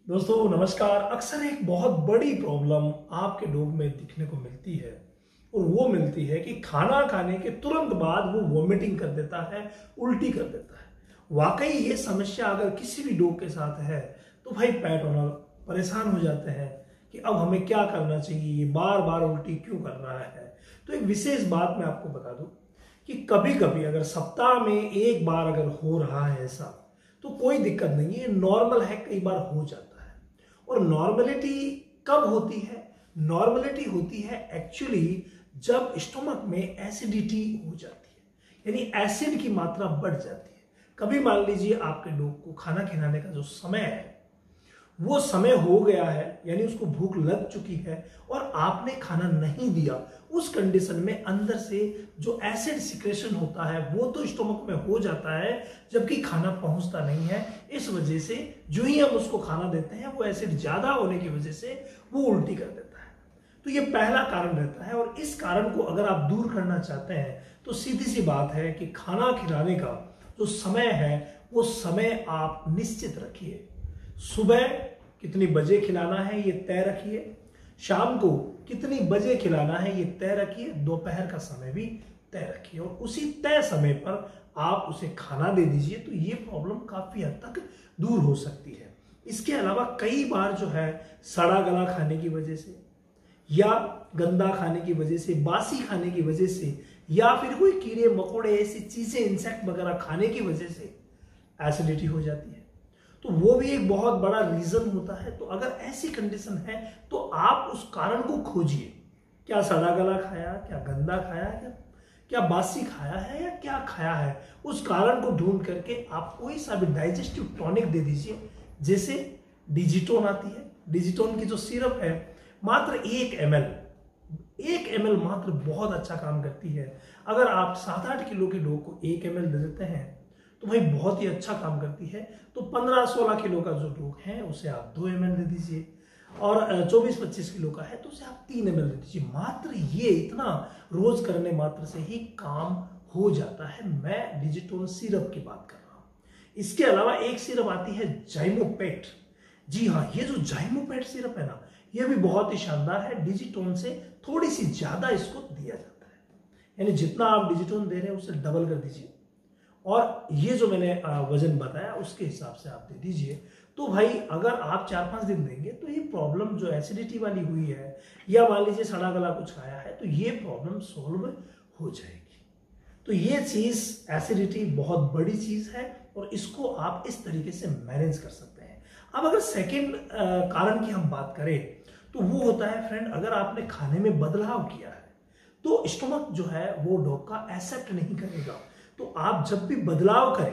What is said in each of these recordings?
दोस्तों नमस्कार। अक्सर एक बहुत बड़ी प्रॉब्लम आपके डॉग में दिखने को मिलती है और वो मिलती है कि खाना खाने के तुरंत बाद वो वॉमिटिंग कर देता है, उल्टी कर देता है। वाकई ये समस्या अगर किसी भी डॉग के साथ है तो भाई पेट ओनर परेशान हो जाते हैं कि अब हमें क्या करना चाहिए, ये बार बार उल्टी क्यों कर रहा है। तो एक विशेष बात मैं आपको बता दूं कि कभी कभी अगर सप्ताह में एक बार अगर हो रहा है ऐसा तो कोई दिक्कत नहीं है, नॉर्मल है, कई बार हो जाता है। और नॉर्मलिटी कब होती है? नॉर्मलिटी होती है एक्चुअली जब स्टोमक में एसिडिटी हो जाती है, यानी एसिड की मात्रा बढ़ जाती है। कभी मान लीजिए आपके डॉग को खाना खिलाने का जो समय है वो समय हो गया है, यानी उसको भूख लग चुकी है और आपने खाना नहीं दिया। उस कंडीशन में अंदर से जो एसिड सिक्रेशन होता है वो तो स्टोमक में हो जाता है, जबकि खाना पहुंचता नहीं है। इस वजह से जो ही हम उसको खाना देते हैं वो एसिड ज्यादा होने की वजह से वो उल्टी कर देता है। तो ये पहला कारण रहता है और इस कारण को अगर आप दूर करना चाहते हैं तो सीधी सी बात है कि खाना खिलाने का जो समय है वो समय आप निश्चित रखिए। सुबह कितनी बजे खिलाना है ये तय रखिए, शाम को कितनी बजे खिलाना है ये तय रखिए, दोपहर का समय भी तय रखिए और उसी तय समय पर आप उसे खाना दे दीजिए तो ये प्रॉब्लम काफी हद तक दूर हो सकती है। इसके अलावा कई बार जो है सड़ा गला खाने की वजह से या गंदा खाने की वजह से, बासी खाने की वजह से या फिर कोई कीड़े मकोड़े ऐसी चीजें, इंसेक्ट वगैरह खाने की वजह से एसिडिटी हो जाती है, तो वो भी एक बहुत बड़ा रीजन होता है। तो अगर ऐसी कंडीशन है तो आप उस कारण को खोजिए। क्या सड़ा गला खाया, क्या गंदा खाया, क्या बासी खाया है या क्या खाया है, उस कारण को ढूंढ करके आप कोई सा भी डाइजेस्टिव टॉनिक दे दीजिए। जैसे डिजिटोन आती है, डिजिटोन की जो सिरप है मात्र 1 ml मात्र बहुत अच्छा काम करती है। अगर आप 7-8 किलो के डॉग को 1 ml दे देते हैं तो भाई बहुत ही अच्छा काम करती है। तो 15-16 किलो का जो डॉग है उसे आप 2 ml दे दीजिए और 24-25 किलो का है तो उसे आप 3 ml दे दीजिए। मात्र ये इतना रोज करने मात्र से ही काम हो जाता है। मैं डिजिटोन सिरप की बात कर रहा हूं। इसके अलावा एक सिरप आती है जाइमोपेट। जी हाँ, ये जो जाइमोपेट सिरप है ना, ये भी बहुत ही शानदार है। डिजिटोन से थोड़ी सी ज्यादा इसको दिया जाता है, यानी जितना आप डिजिटोन दे रहे हैं उससे डबल कर दीजिए और ये जो मैंने वजन बताया उसके हिसाब से आप दे दीजिए। तो भाई अगर आप 4-5 दिन देंगे तो ये प्रॉब्लम जो एसिडिटी वाली हुई है या मान लीजिए सड़ा गला कुछ खाया है तो ये प्रॉब्लम सॉल्व हो जाएगी। तो ये चीज, एसिडिटी बहुत बड़ी चीज है और इसको आप इस तरीके से मैनेज कर सकते हैं। अब अगर सेकेंड कारण की हम बात करें तो वो होता है फ्रेंड, अगर आपने खाने में बदलाव किया है तो स्टोमक जो है वो डॉग का एक्सेप्ट नहीं करेगा। तो आप जब भी बदलाव करें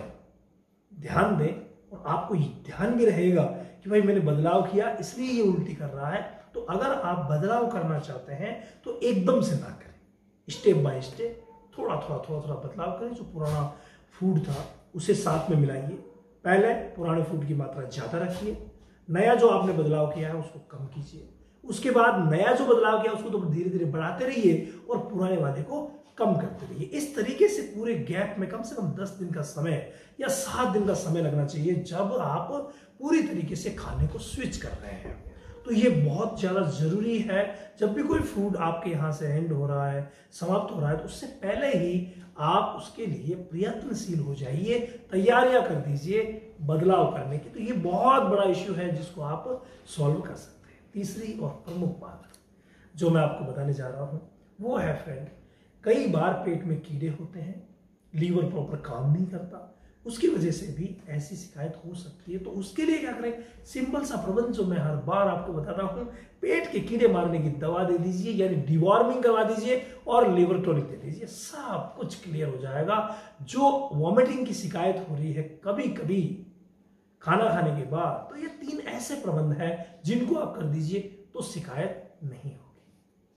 ध्यान दें और आपको ये ध्यान भी रहेगा कि भाई मैंने बदलाव किया इसलिए ये उल्टी कर रहा है। तो अगर आप बदलाव करना चाहते हैं तो एकदम से ना करें, स्टेप बाय स्टेप थोड़ा थोड़ा बदलाव करें। जो पुराना फूड था उसे साथ में मिलाइए। पहले पुराने फूड की मात्रा ज्यादा रखिए, नया जो आपने बदलाव किया है उसको कम कीजिए। उसके बाद नया जो बदलाव किया उसको तो धीरे धीरे बढ़ाते रहिए और पुराने वाले को कम करते रहिए। इस तरीके से पूरे गैप में कम से कम 10 दिन का समय या 7 दिन का समय लगना चाहिए जब आप पूरी तरीके से खाने को स्विच कर रहे हैं। तो ये बहुत ज्यादा जरूरी है। जब भी कोई फूड आपके यहाँ से एंड हो रहा है, समाप्त हो रहा है, तो उससे पहले ही आप उसके लिए प्रयत्नशील हो जाइए, तैयारियां कर दीजिए बदलाव करने की। तो ये बहुत बड़ा इश्यू है जिसको आप सॉल्व कर सकते हैं। तीसरी और प्रमुख बात जो मैं आपको बताने जा रहा हूं वो है फ्रेंड, कई बार पेट में कीड़े होते हैं, लीवर प्रॉपर काम नहीं करता, उसकी वजह से भी ऐसी शिकायत हो सकती है। तो उसके लिए क्या करें, सिंपल सा प्रबंध जो मैं हर बार आपको बताता हूं, पेट के कीड़े मारने की दवा दे दीजिए, यानी डिवॉर्मिंग करवा दीजिए और लिवर टॉनिक दे दीजिए, सब कुछ क्लियर हो जाएगा। जो वॉमिटिंग की शिकायत हो रही है कभी कभी खाना खाने के बाद, तो ये 3 ऐसे प्रबंध है जिनको आप कर दीजिए तो शिकायत नहीं हो।